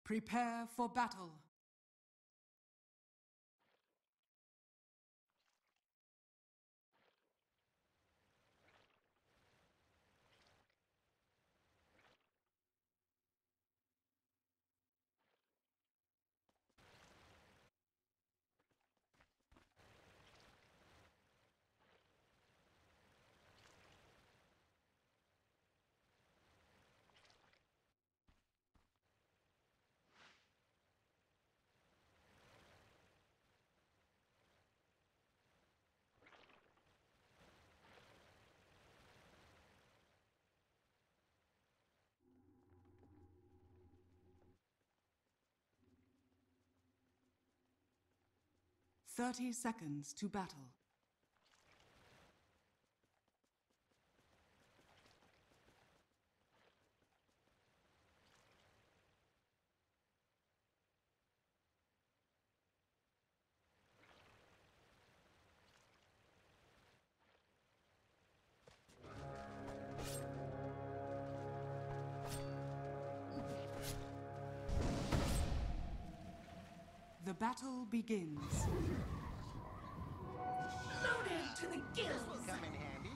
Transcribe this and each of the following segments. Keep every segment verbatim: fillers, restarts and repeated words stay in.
Prepare for battle. Thirty seconds to battle. The battle begins. Loaded to the gills! This will come in handy.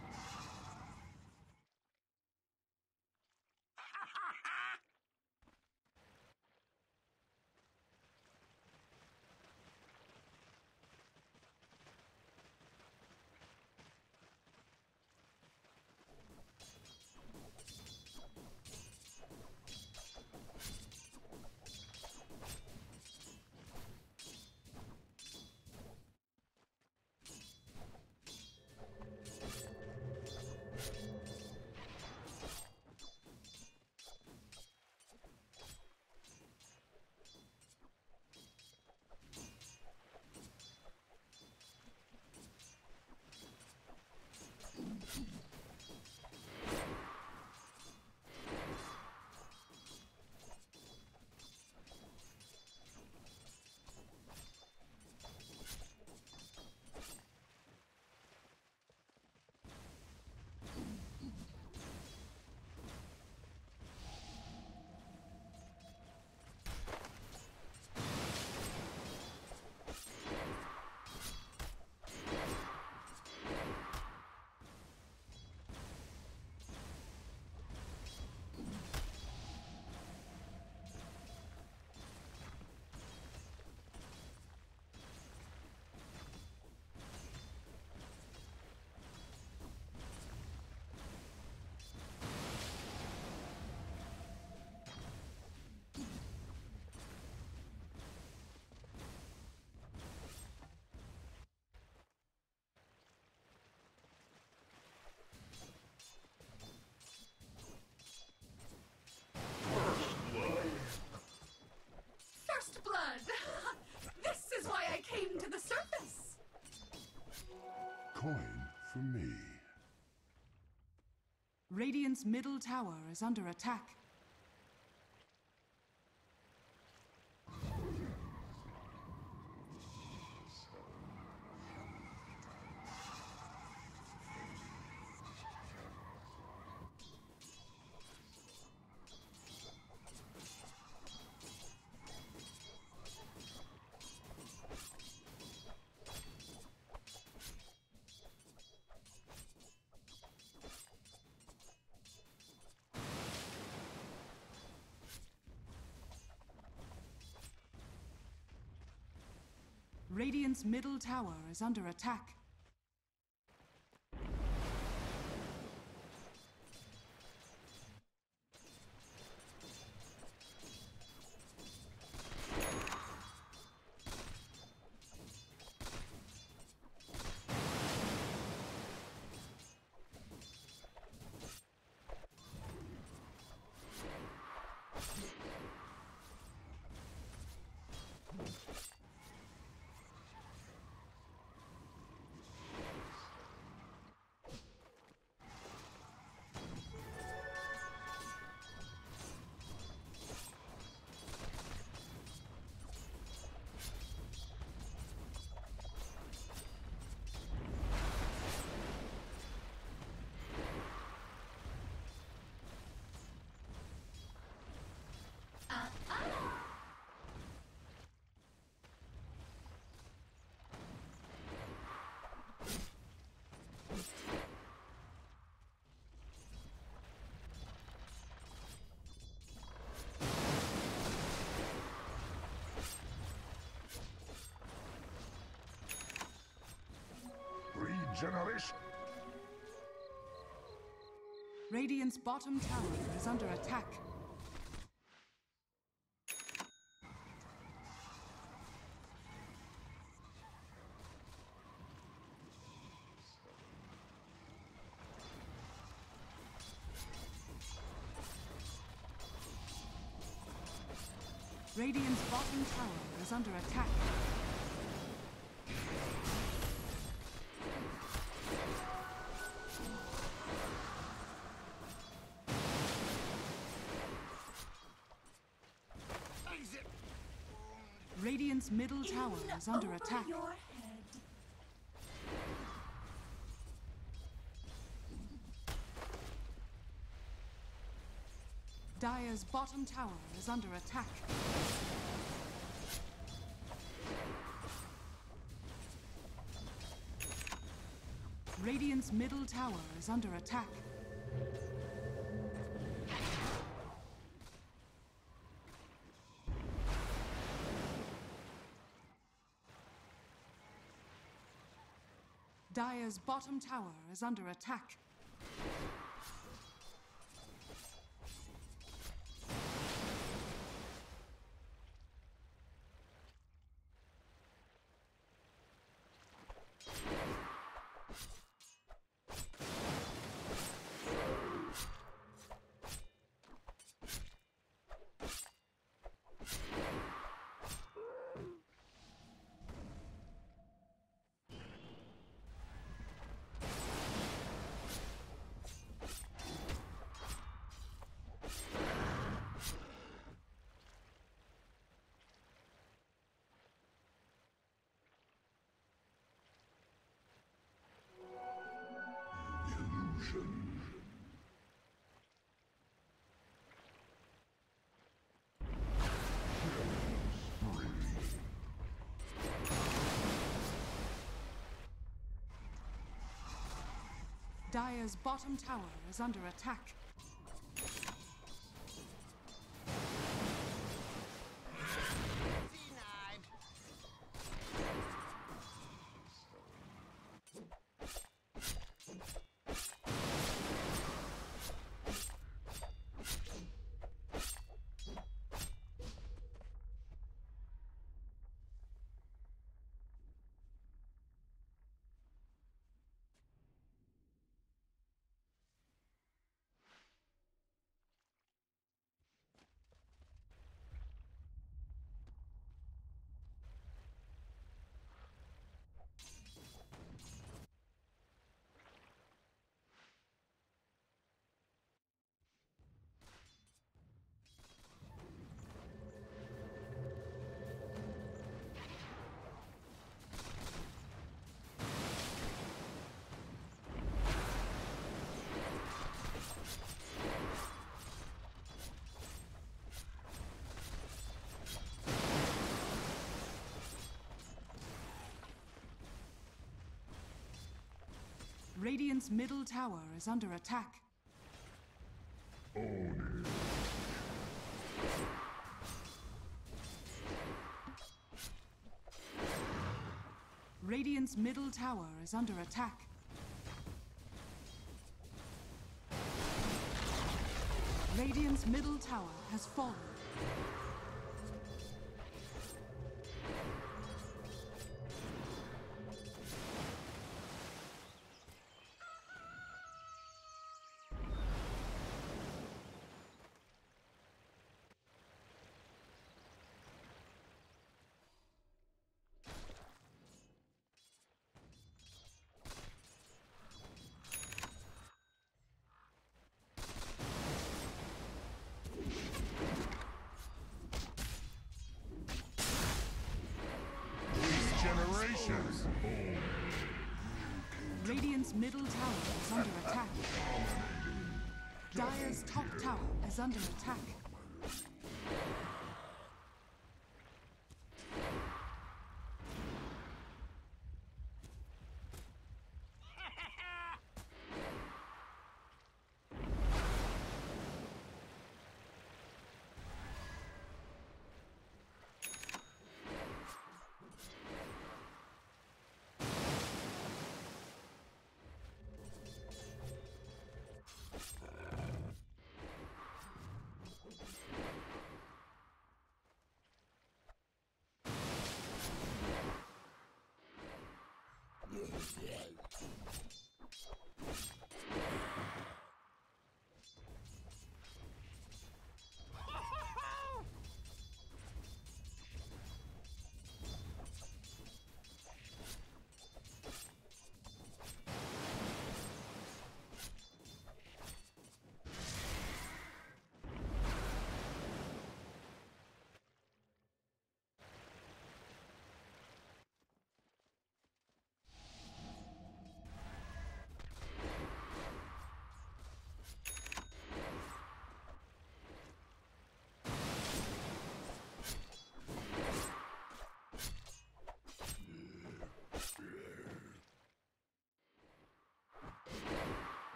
First blood! This is why I came to the surface! Coin for me. Radiant's middle tower is under attack. Radiant's middle tower is under attack. Regeneration. Radiant's bottom tower is under attack. Radiant's bottom tower is under attack. Radiant's middle tower is under attack. Your head. Dire's bottom tower is under attack. Radiant's middle tower is under attack. Dire's bottom tower is under attack. Dire's bottom tower is under attack. Radiant's middle tower is under attack. Radiant's middle tower is under attack. Radiant's middle tower has fallen. Radiant's middle tower is under attack. Dire's top tower is under attack.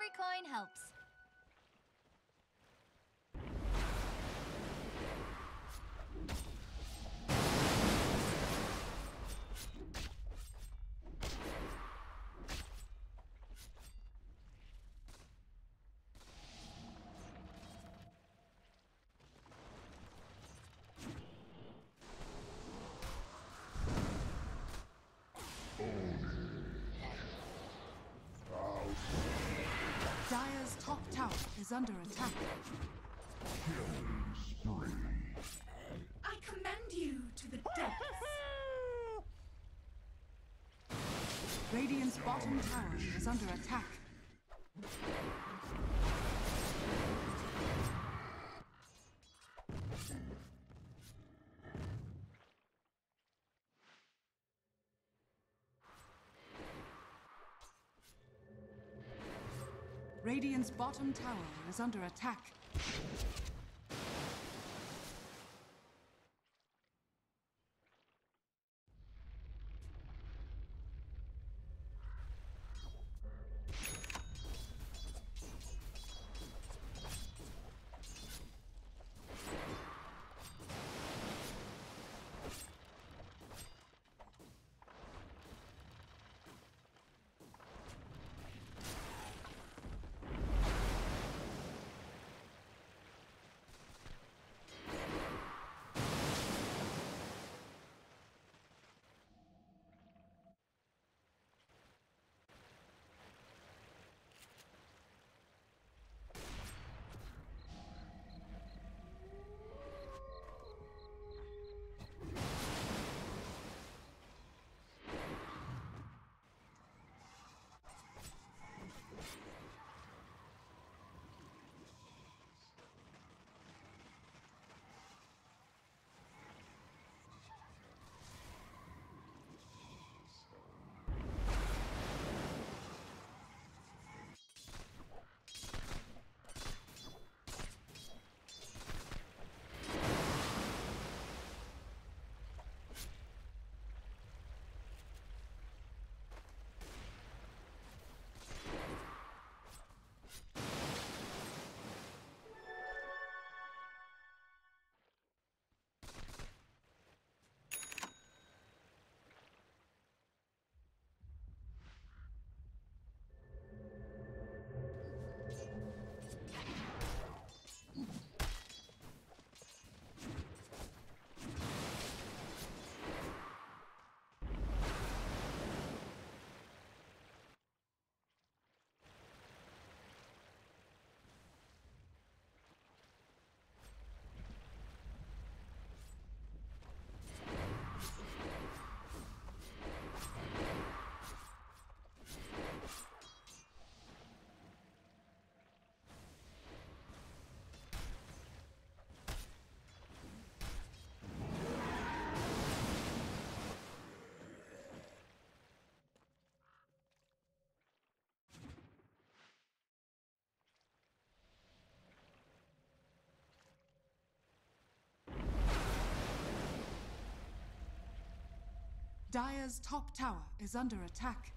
Every coin helps. Dire's top tower is under attack. Killing spree. I commend you to the depths. Radiant's bottom tower is under attack. Radiant's bottom tower is under attack. Dire's top tower is under attack.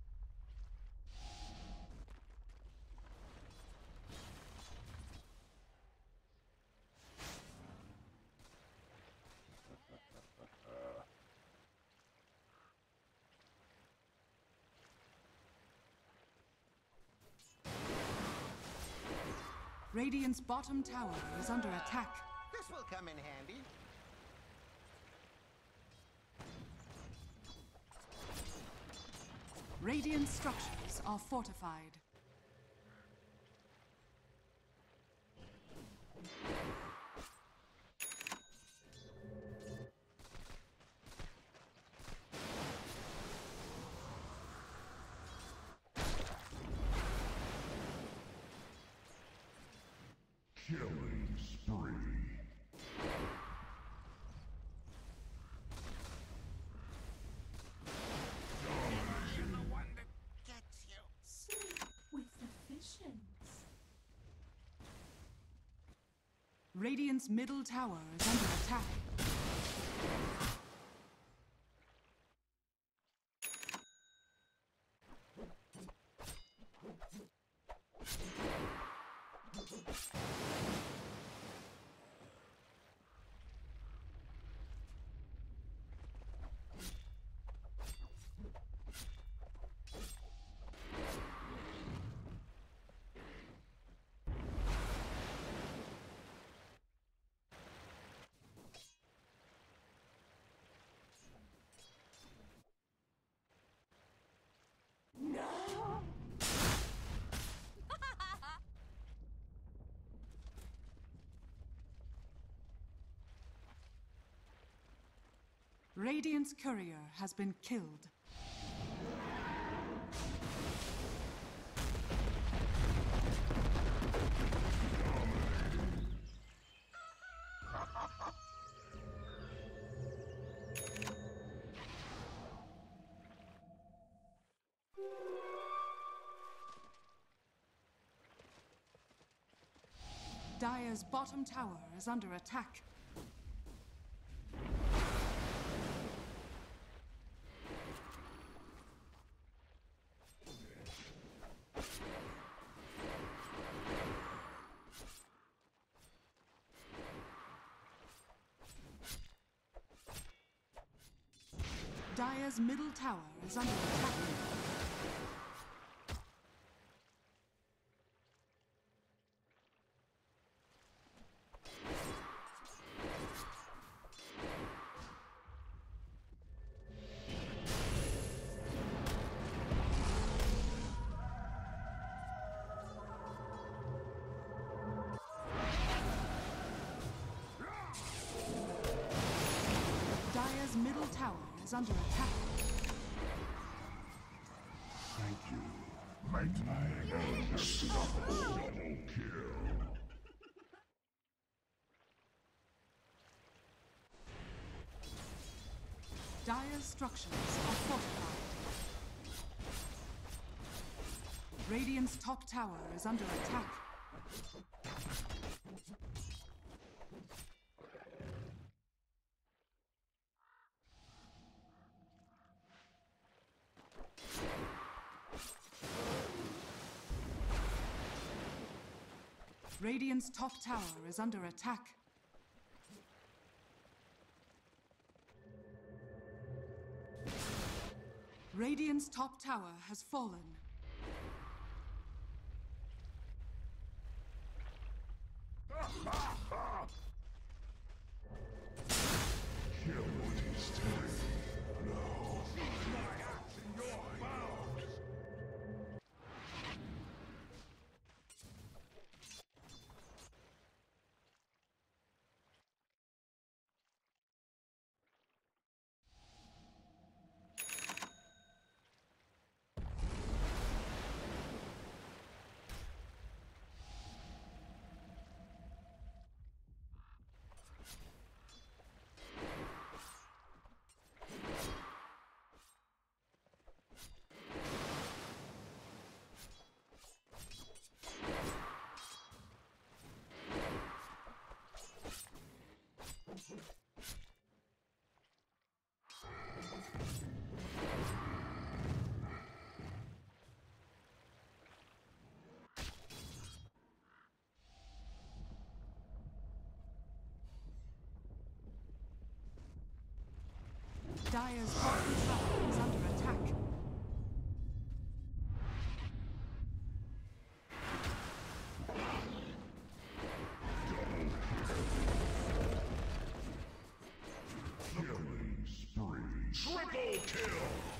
Radiant's bottom tower is under attack. This will come in handy. Radiant structures are fortified. Killing spree. Sleep with the fishes. Radiant's middle tower is under attack. Radiant's courier has been killed. Dire's bottom tower is under attack. Dire's middle tower is under attack. Dire's middle tower is under attack. Thank you. Might I unstoppable double kill. Dire's structures are fortified. Radiant's top tower is under attack. Radiant's top tower is under attack. Radiant's top tower has fallen. Killing spree. No. My axe in your mouth. Dire's bottom tower is under attack. Killing spree. Triple kill.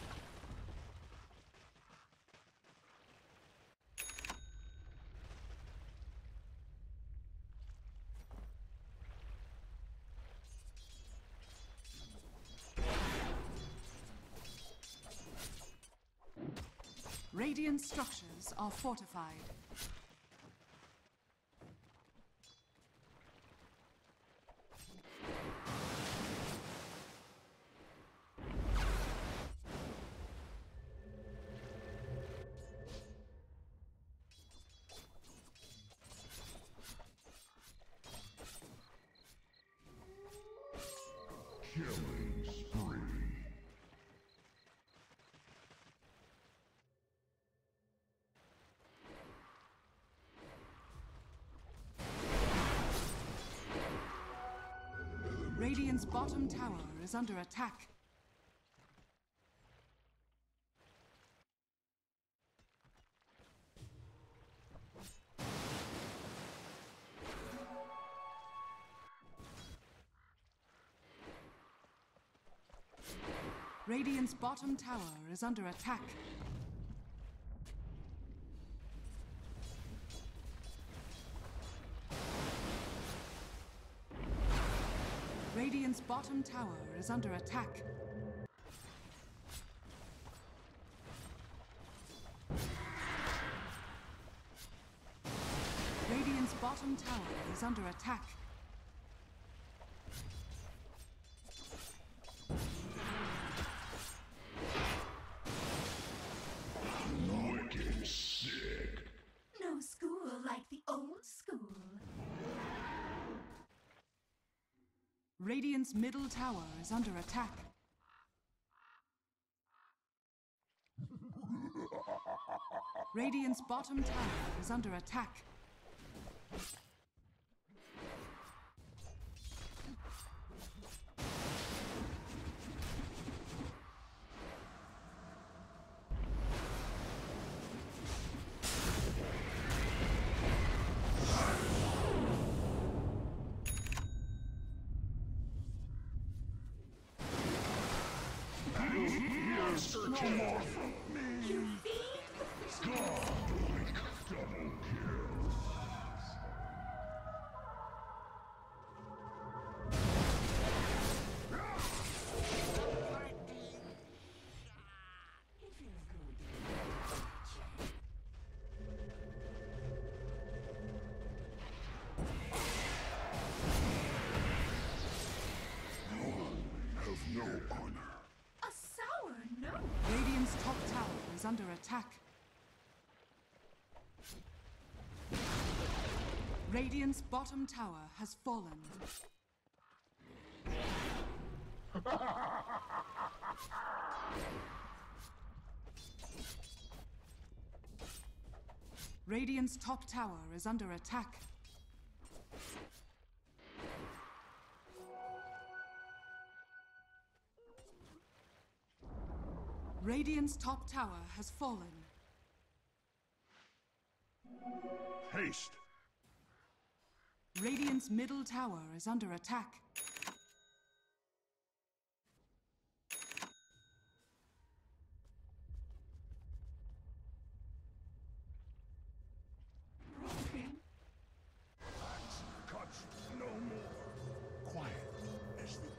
Radiant structures are fortified. Killing spree. Radiant's bottom tower is under attack. Radiant's bottom tower is under attack. Radiant's bottom tower is under attack. Radiant's bottom tower is under attack. Wicked sick. No school like the old school. Radiant's middle tower is under attack. Radiant's bottom tower is under attack. No more from me. You fiend! Godlike double kill. Have no honor. A sour no. Radiant's top tower is under attack. Radiant's bottom tower has fallen. Radiant's top tower is under attack. Radiant's top tower has fallen. Haste. Radiant's middle tower is under attack. Cuts no more. Quiet as the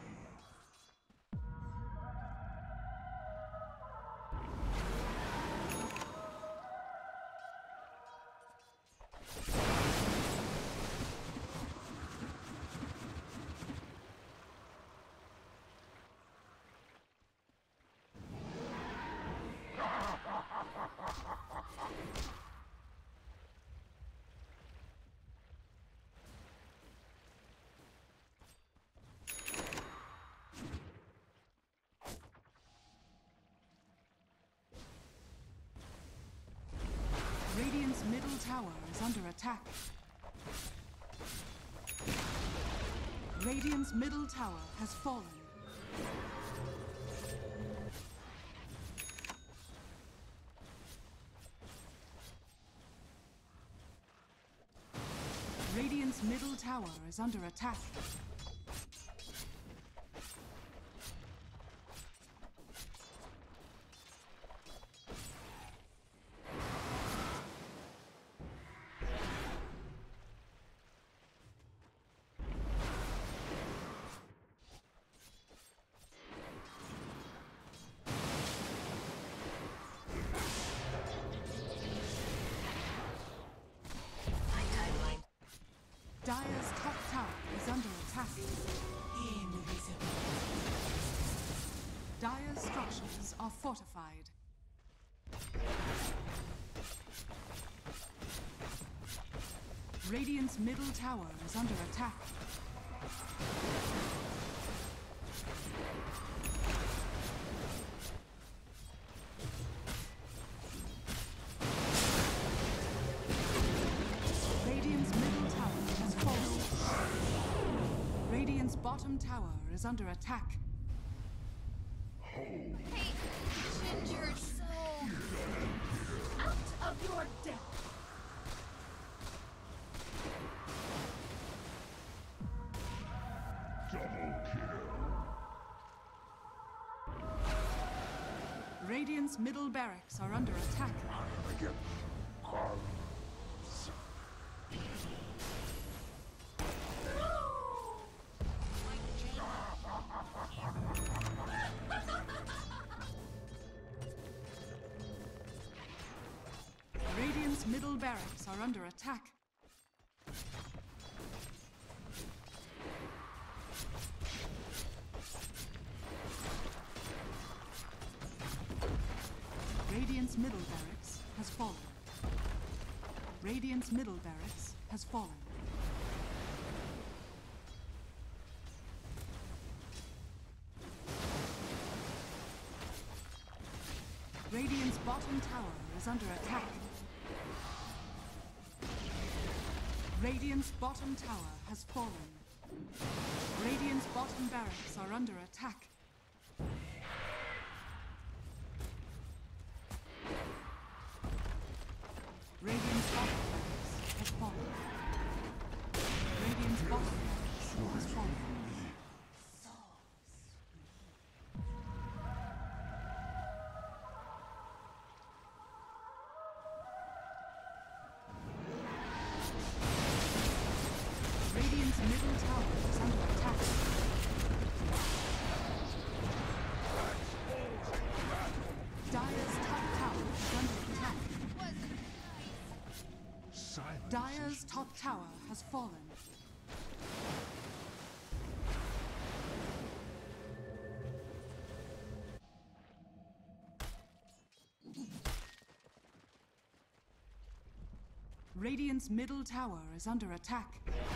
Radiant's middle tower is under attack. Radiant's middle tower has fallen. Radiant's middle tower is under attack. Dire's top tower is under attack. Invisible. Dire's structures are fortified. Radiant's middle tower is under attack. Radiant's middle tower has fallen. Radiant's bottom tower is under attack. Hey, Ginger, so... Out of your depth! double kill. Radiant's middle barracks are under attack. Again. Carl. middle barracks are under attack. Radiant's middle barracks has fallen. Radiant's middle barracks has fallen. Radiant's bottom tower is under attack. Radiant's bottom tower has fallen. Radiant's bottom barracks are under attack. Radiant's bottom barracks has fallen. Radiant's bottom barracks has fallen. Radiant's middle tower is under attack. Dire's top tower is under attack. Silence. Dire's top tower has fallen. Radiant's middle tower is under attack.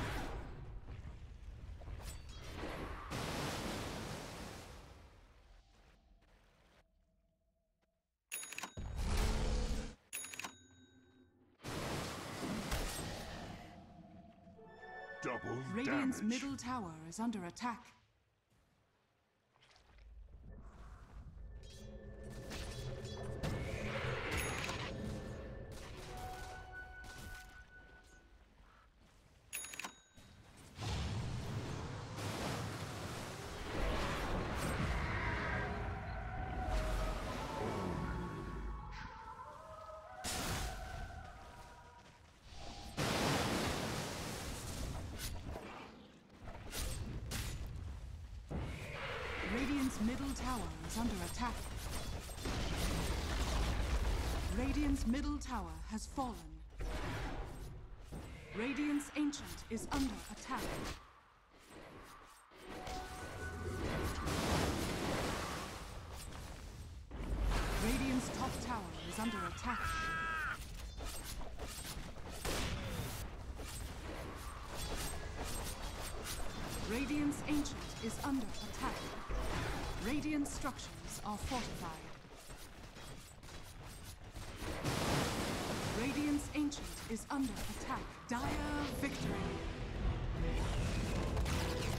Double Radiant's damage. middle tower is under attack. Radiant's middle tower is under attack. Radiant's middle tower has fallen. Radiant's Ancient is under attack. Radiant's top tower is under attack. Radiant's Ancient is under attack. Radiant structures are fortified. Radiant's Ancient is under attack. Dire victory.